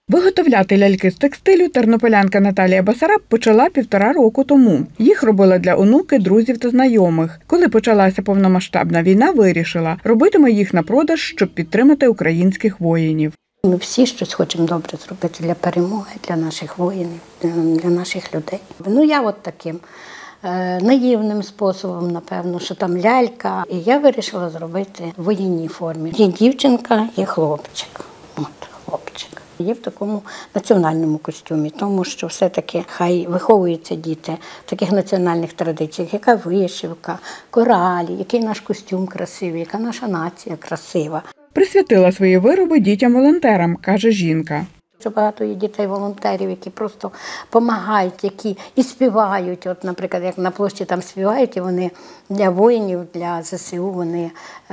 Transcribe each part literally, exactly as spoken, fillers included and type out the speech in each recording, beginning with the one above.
Виготовляти ляльки з текстилю тернополянка Наталія Басараб почала півтора року тому. Їх робила для онуки, друзів та знайомих. Коли почалася повномасштабна війна, вирішила – робитиме їх на продаж, щоб підтримати українських воїнів. Ми всі щось хочемо добре зробити для перемоги, для наших воїнів, для наших людей. Ну я от таким е, наївним способом, напевно, що там лялька. І я вирішила зробити в воєнній формі. Є дівчинка, є хлопчик. От, хлопчик. Є в такому національному костюмі, тому що все-таки хай виховуються діти в таких національних традиціях, яка вишивка, коралі, який наш костюм красивий, яка наша нація красива. Присвятила свої вироби дітям-волонтерам, каже жінка. Що багато є дітей-волонтерів, які просто допомагають, які і співають. От, наприклад, як на площі там співають, і вони для воїнів, для зе се у вони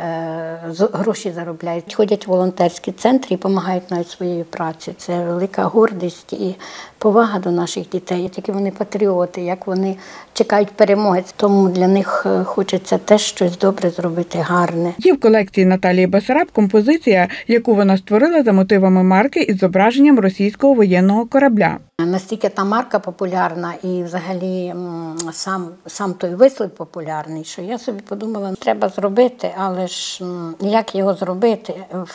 е, гроші заробляють. Ходять в волонтерські центри і допомагають навіть своєю працею. Це велика гордість і повага до наших дітей. Які вони патріоти, як вони чекають перемоги. Тому для них хочеться теж щось добре зробити, гарне. Є в колекції Наталії Басараб композиція, яку вона створила за мотивами марки із зображенням російського воєнного корабля. Настільки та марка популярна і взагалі сам, сам той вислів популярний, що я собі подумала, треба зробити, але ж як його зробити?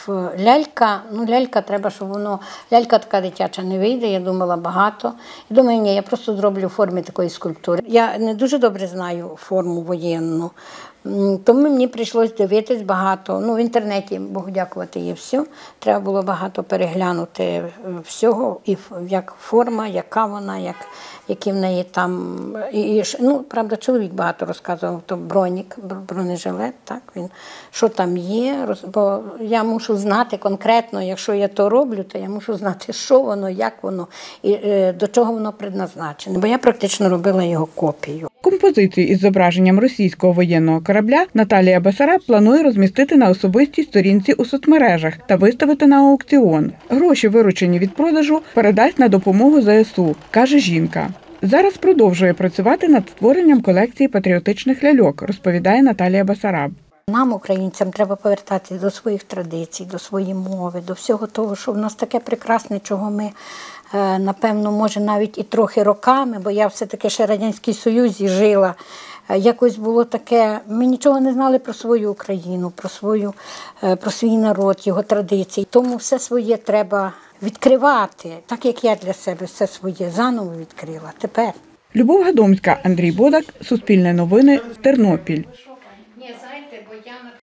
Лялька, ну лялька треба, щоб воно, лялька така дитяча не вийде, я думала багато. І думаю, ні, я просто зроблю в формі такої скульптури. Я не дуже добре знаю форму воєнну, тому мені прийшлось дивитись багато. Ну, в інтернеті, Богу дякувати, є все. Треба було багато переглянути всього, і як форма, яка вона, як, які в неї там. І, ну, правда, чоловік багато розказував, то бронік, бронежилет, так, він, що там є. Бо я мушу знати конкретно, якщо я то роблю, то я мушу знати, що воно, як воно, і е, до чого воно предназначене. Бо я практично робила його копію. Композицію із зображенням російського воєнного корабля Наталія Басараб планує розмістити на особистій сторінці у соцмережах та виставити на аукціон. Гроші, виручені від продажу, передасть на допомогу зе ес у, каже жінка. Зараз продовжує працювати над створенням колекції патріотичних ляльок, розповідає Наталія Басараб. Нам, українцям, треба повертатися до своїх традицій, до своєї мови, до всього того, що в нас таке прекрасне, чого ми, напевно, може навіть і трохи роками, бо я все-таки ще в Радянському Союзі жила, якось було таке, ми нічого не знали про свою Україну, про, свою, про свій народ, його традиції. Тому все своє треба відкривати, так як я для себе все своє заново відкрила тепер. Любов Гадомська, Андрій Бодак, Суспільне новини, Тернопіль. Ні, знаєте, бо я